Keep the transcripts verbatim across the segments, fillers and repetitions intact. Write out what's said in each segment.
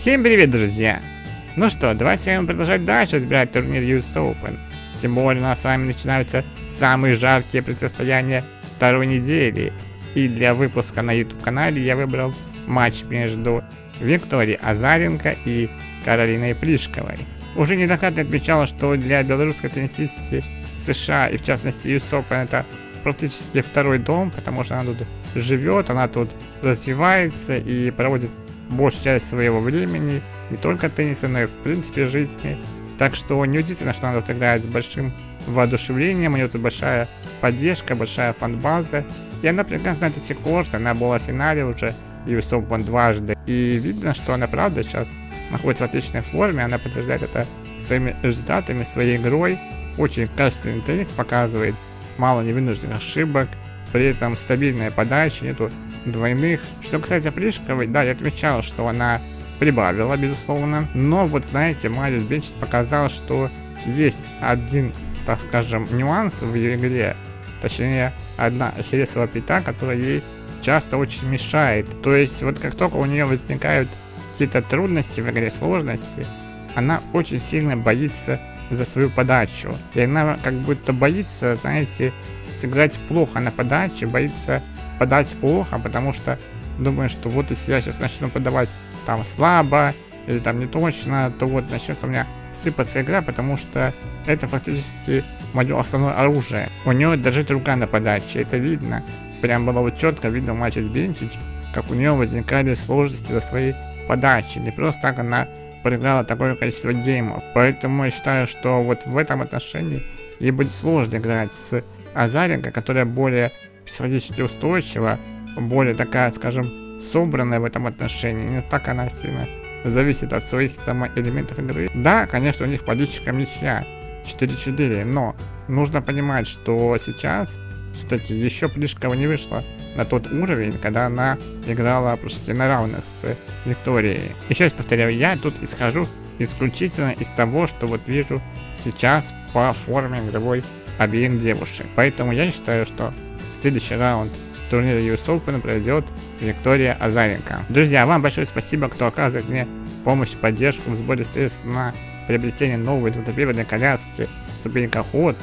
Всем привет, друзья! Ну что, давайте продолжать дальше разбирать турнир ю эс Open. Тем более у нас с вами начинаются самые жаркие противостояния второй недели. И для выпуска на YouTube канале я выбрал матч между Викторией Азаренко и Каролиной Плишковой. Уже неоднократно отмечала, что для белорусской теннисистки США и в частности ю эс Open это практически второй дом, потому что она тут живет, она тут развивается и проводит большую часть своего времени, не только тенниса, но и в принципе жизни. Так что неудивительно, что она тут играет с большим воодушевлением, у нее тут большая поддержка, большая фан-база. И она прекрасно знает эти корты, она была в финале уже ю эс Open дважды. И видно, что она правда сейчас находится в отличной форме, она подтверждает это своими результатами, своей игрой. Очень качественный теннис показывает, мало невынужденных ошибок, при этом стабильная подача, нету двойных. Что касается Плишковой, да, я отмечал, что она прибавила, безусловно. Но вот знаете, Мариус Бенчит показал, что есть один, так скажем, нюанс в ее игре. Точнее, одна ахиллесова пята, которая ей часто очень мешает. То есть, вот как только у нее возникают какие-то трудности в игре, сложности, она очень сильно боится за свою подачу. И она как будто боится, знаете, сыграть плохо на подаче, боится подать плохо, потому что думаю, что вот если я сейчас начну подавать там слабо или там не точно, то вот начнется у меня сыпаться игра, потому что это фактически мое основное оружие. У нее дрожит рука на подаче, это видно. Прям было вот четко видно в матче с Бенчич, как у нее возникали сложности за своей подачи. Не просто так она проиграла такое количество геймов. Поэтому я считаю, что вот в этом отношении ей будет сложно играть с Азаренко, которая более психологически устойчива, более такая, скажем, собранная в этом отношении. Не так она сильно зависит от своих там элементов игры. Да, конечно, у них по личикам ничья четыре четыре, но нужно понимать, что сейчас все-таки еще Плишкова не вышла на тот уровень, когда она играла почти на равных с Викторией. Еще раз повторяю, я тут исхожу исключительно из того, что вот вижу сейчас по форме игровой обеих девушек. Поэтому я считаю, что следующий раунд турнира ю эс Open пройдет Виктория Азаренко. Друзья, вам большое спасибо, кто оказывает мне помощь, поддержку в сборе средств на приобретение новой двухтоприводной коляски ступенька ход.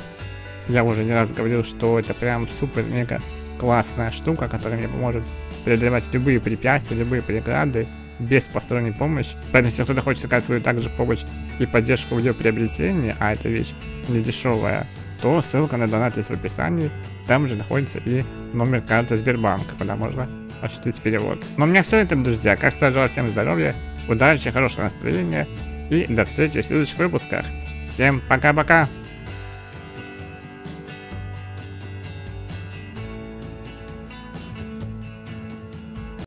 Я уже не раз говорил, что это прям супер-мега классная штука, которая мне поможет преодолевать любые препятствия, любые преграды без посторонней помощи. Поэтому, если кто-то хочет сказать свою также помощь и поддержку в ее приобретении, а эта вещь не дешевая, то ссылка на донат есть в описании. Там же находится и номер карты Сбербанка, куда можно осуществить перевод. Но у меня все это, друзья. Как всегда, желаю всем здоровья, удачи, хорошего настроения и до встречи в следующих выпусках. Всем пока-пока!